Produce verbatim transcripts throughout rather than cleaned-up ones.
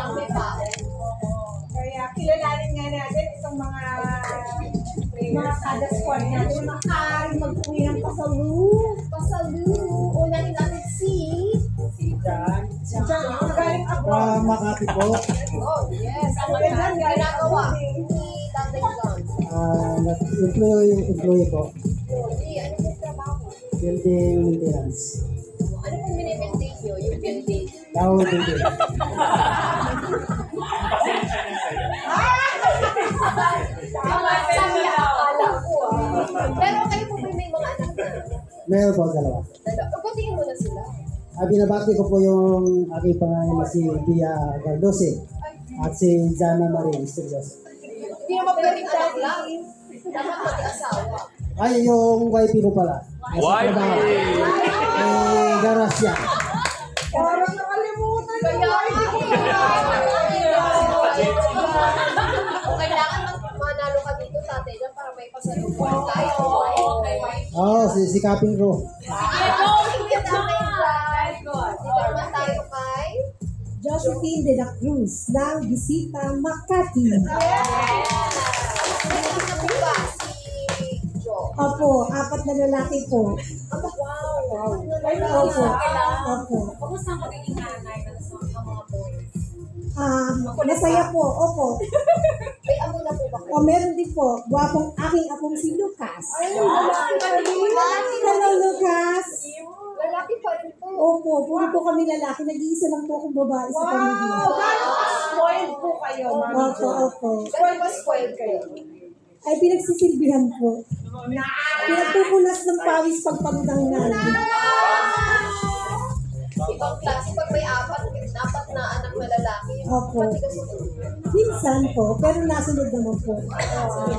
lang may baon. Kaya kilalanin nga natin itong mga mga kada squad natin na maaaring mag-uwi ng pasalu. Pasalu. Unahin natin si... Si Jan. Jan. Galing ako. From Makati po. Oh, yes. Ano Galing yan? galing Ginagawa ako. ni Tatay John. Ah, employee, employee po. Hindi, ano yung trabaho? Building maintenance. Ano kung minimaintain nyo? Yung building? Tower building. Tama, sabi akala ko ah. Pero kayo po ba may mga anak na? Meron po, dalawa. Dalawa. Pagpatingin mo na sila. Ah, binabati ko po yung aking pangalan na si Pia Gardose at si Jana Marie Estrellas. Hindi naman pwedeng anak lang. Dapat pati asawa. Ay, yung wifey ko pala. Wifey! Eh, Garasya. Parang nakalimutan Kaya yung kung kailangan mag- manalo ka dito, tatay, dyan para may pasalubong tayo. Oo, oh, sisikapin ko. Sige, tatay, dyan. Dito naman tayo kay... Josephine de la Cruz ng Bisita Makati. Sino na po ba? Si Jo. Opo, apat na lalaki po. Wow. Opo. Opo. Kumusta ang pagiging nanay ng mga boys? Um, masaya po. Opo. May amo na po ba kayo? O meron din po, gwapong aking apong si Lucas. Ay, lalaki pa rin. Hello, Lucas. Lalaki pa rin po. Opo, puro po kami lalaki. Nag-iisa lang po akong babae sa pamilya. Wow! Gano'ng spoiled po kayo, Mami Opo, Jo? opo. Spoiled ba spoiled kayo? Ay, pinagsisilbihan po. Pinagpupunas ng pawis pagpagdang namin. Ibang klase, pag may apat, apat na anak na lalaki, Opo. pati ka susunod. Minsan po, pero nasunod naman po. Okay,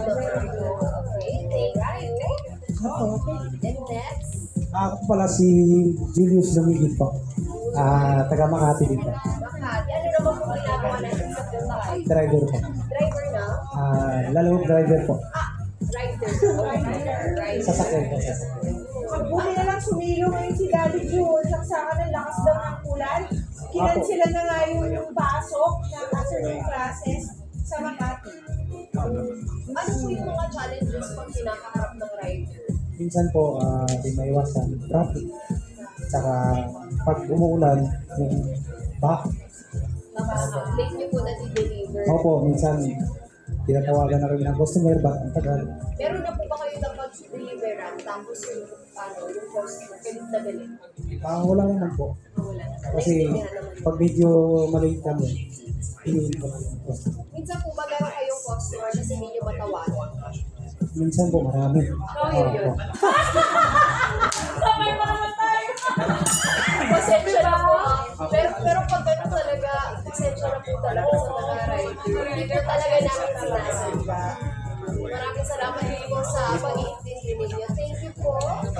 thank you. Opo. And next, Ako pala si Julius Lumigit po. Ah, taga Makati dito. Makati. Ano naman po ginagawa natin sa buhay? Driver po. Driver na? Ah, lalo driver po. Ah, rider. Rider. Rider. Sasakyan po, sasakyan. Magbuti na lang sumilo ngayon si Daddy June. Saksakan ng lakas daw ng ulan. Kinansila na nga yung, yung pasok ng afternoon classes sa Makati. Ano po yung mga challenges pag kinakaharap ng rider? Minsan po, ah, di maiwasan traffic. Tsaka pag umuulan, yung back. Tapos late nyo po na di-deliver. Opo, minsan tinatawagan na kami ng customer, back ang tagal. Meron na po ba kayo na pag-deliveran tapos yung, ano, yung customer, galit na galit? Ah, wala naman po. Wala na. Kasi Naintindihan naman. pag medyo maliit kami, hinihin ko na yung customer. Minsan po ba meron kayong customer na hindi nyo matawagan? Minsan po marami. Opo. Sabay pa naman tayo! Pasensya na po. ah. Pero, pero pag gano'n talaga, pasensya na po talaga sa mga rider. Hindi po talaga namin sinasadya. Maraming salamat din po sa pag-iintindi ninyo. Thank you po.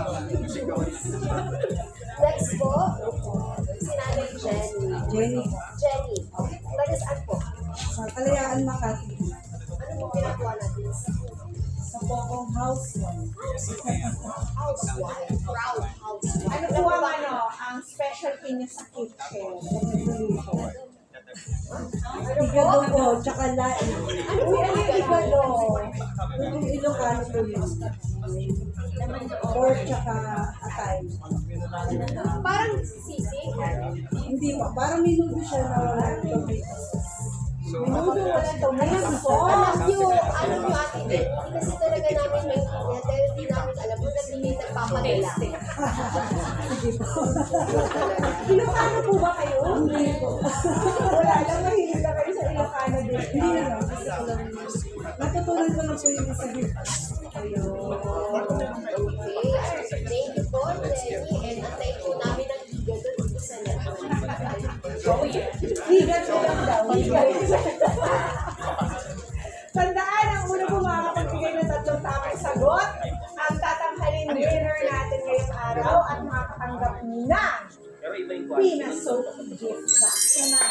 Next po, si Nanay Jenny. Jenny, Jenny. Taga saan po? sa Kalayaan Makati. Ano po ginagawa natin? Sa Pokong House one. Housewife. Proud housewife. Ano po ang ano, ang specialty niyo sa kitchen? Igado po, tsaka lain. Ano po ang Igado. Yung Ilocano po yun. Pork tsaka atay. Parang sisi. Hindi pa, parang minuto siya na wala ng tomato. Minuto wala tomato sauce. Alam nyo, alam nyo ate din, kasi talaga namin maintindihan dahil di namin alam kung hindi nagpapadala. Ilocano po ba kayo? Hindi po. Wala lang, mahilig na kayo sa Ilocano din. Hindi na. Natutunan ko lang po yung isa dito. Okay, thank you po, Jenny, and antay po namin ang higado dito sa network. Higat ko lang daw. Tandaan, ang una po makakapagbigay ng tatlong tamang sagot, ang tatanghalin winner natin ngayong araw at makakatanggap na Pina Soap Gift Box. Yan na.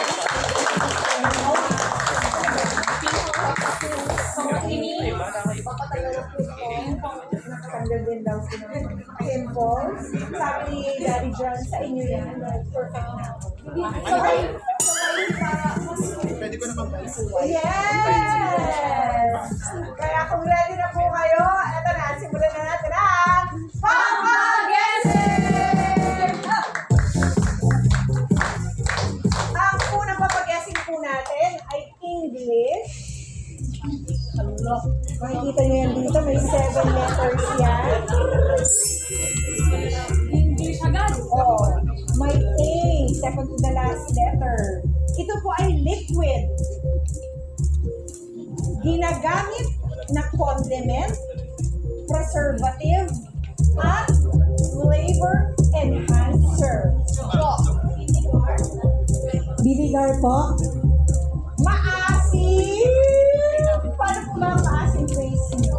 Papatagal ng food ko. Nakatanggal din daw sila ng pimples. Sabi ni Daddy John, sa inyo yan, perfect na ako. Sabay, sabay para Suway. Yes! Kaya kung ready na po kayo, eto na, simulan na natin ang Papagesing! Ang unang papagesing po natin ay English. Makikita niyo yan dito, may seven letters yan. English agad. Oo. May A, second to the last letter. Ito po ay liquid. Ginagamit na condiment, preservative, at flavor enhancer. Vinegar po. Maasim! Paano po ba ang maasim face niyo?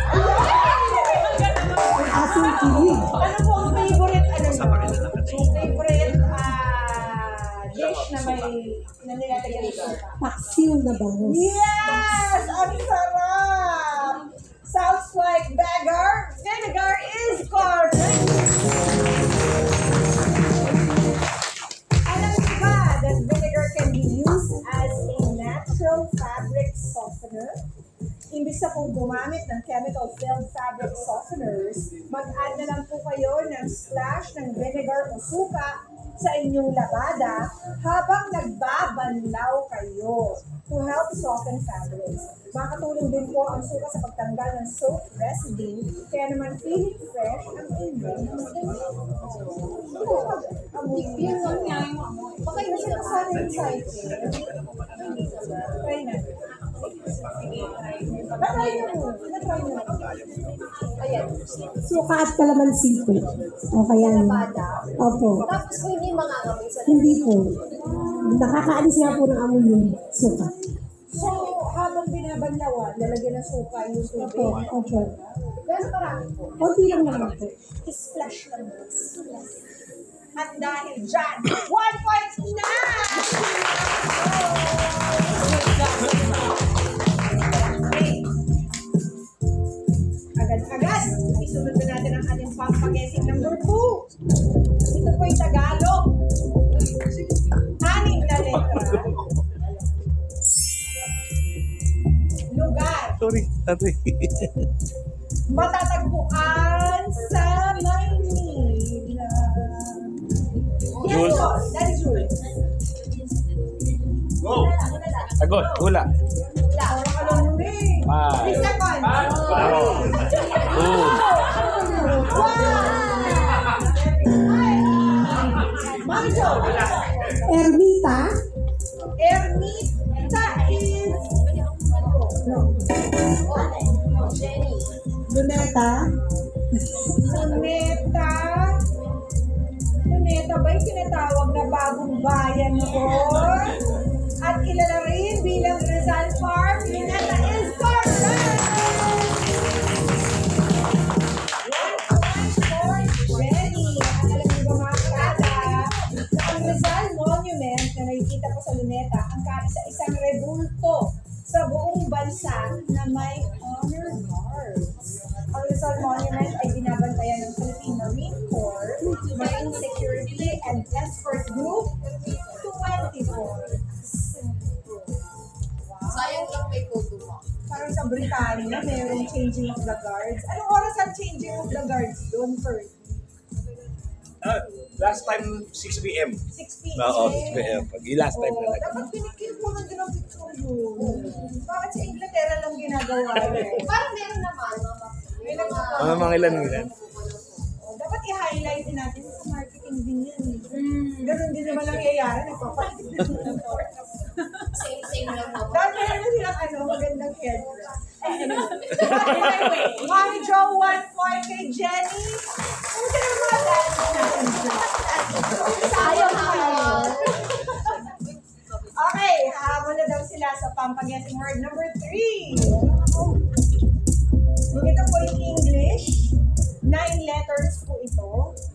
Asin kilig. Ano po ang favorite, ano nyo? Yung favorite ah, dish na may na nilalagyan ng suka? Paksiw na bangus. Yes! Ang sarap! Sounds like beggar. Vinegar is correct. Alam niyo ba that vinegar can be used as a natural fabric softener? Imbis na kung gumamit ng chemical-filled fabric softeners, mag-add na lang po kayo ng splash ng vinegar o suka sa inyong labada habang nagbabanlaw kayo to help soften fabrics. Makatulong din po ang suka sa pagtanggal ng soap residue, kaya naman feeling fresh ang inyong mga damit. Amoy. Yun lang niya yung amoy. Baka hindi na sana excited. Try na. Na-try na mo. Na-try na mo. Ayan. Suka at kalamansi po. O kaya yun. Labada. Opo. Tapos hindi mga amoy sa Hindi po. Nakakaalis nga po ng amoy yung suka. So, habang binabanlawan, lalagyan ng suka yung Opo. tubig. Opo. Gano'n karami po? Kunti lang naman po. Splash lang po. At dahil dyan, one point na! Okay. Agad-agad, isunod na natin ang ating pampagesing number two. Ito po yung Tagalog. Anim na letra. Lugar. Sorry, sorry. Matatagpuan sa Maynila. Yes, Jules. po. That is Jules. Go! Sagot, hula. Parang alam mo na eh. Five. Three seconds. Four. Two. Mami Jo. Ermita. Ermita is... No. Jenny. Luneta. Luneta. Luneta ba yung tinatawag na bagong bayan ko? At kilala rin bilang Rizal Farm. Luneta is correct! One point for Jenny. At alam niyo ba mga kada, na ang Rizal Monument na nakikita po sa Luneta ang kaisa-isang rebulto sa buong bansa na may honor guards. Ang Rizal Monument ay binabantayan ng Philippine Marine Corps, Marine Security and Escort Group twenty-four. Sayang lang may photo mo. Parang sa Britannia, mayroong changing of the guards. Anong oras ang changing of the guards doon first? Uh, last time, six p m six p m Oo, six p m Pag last time na Oo, lang. dapat pinikil po ng ginang picture yun. Bakit sa Inglaterra lang ginagawa yun? Parang meron naman, mama. May mga... Mga mga ilan ilan. Oh, dapat i-highlight din natin sa marketing din yan. eh. Ganun din naman nangyayari. Nagpapalit ng Same, same lang naman. Dahil meron na silang ano, magandang headdress. Eh, anyway, Mommy Jo, one point kay Jenny. Ano ka naman mga dahil natin dyan? Sayang naman. Okay, habol na daw sila sa pampagetting word number three. Ito po yung English. Nine letters po ito.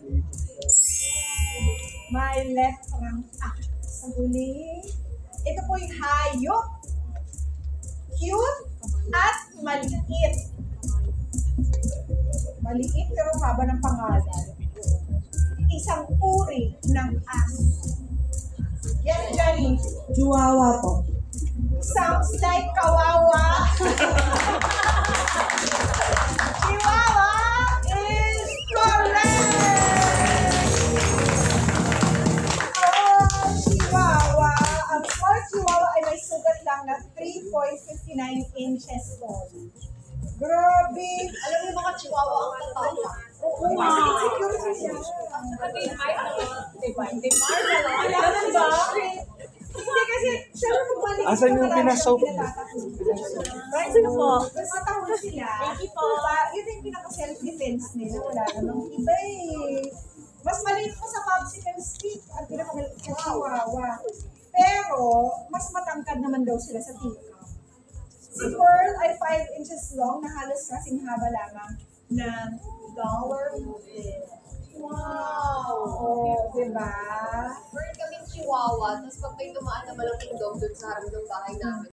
May letrang A sa huli. Ito po yung hayop. Cute at maliit. Maliit pero haba ng pangalan. Isang uri ng aso. Yes, Johnny. Chihuahua po. sounds like kawawa. Chihuahua is correct! Oh, Chihuahua. Ang small Chihuahua ay may sugat lang na three point five nine inches tall. Grabe! Alam mo yung mga chihuahua ang tatawa. Oo, kasi insecure siya. Alam ba? Hindi kasi, syempre pag maliit Asan na yung marami pinasaw? siyang pinatatapo. Right, sino po? Tapos matahol sila. Diba? Yun yung pinaka-self-defense nila. Wala namang iba eh. Mas maliit pa sa popsicle stick ang pinakamaliit sa chihuahua. Pero, mas matangkad naman daw sila sa tika. Si Pearl ay five inches long na halos kasing haba lamang ng dollar bill. Wow! Oh, diba? Meron kaming chihuahua, tapos pag may dumaan na malaking dog doon sa harap ng bahay namin,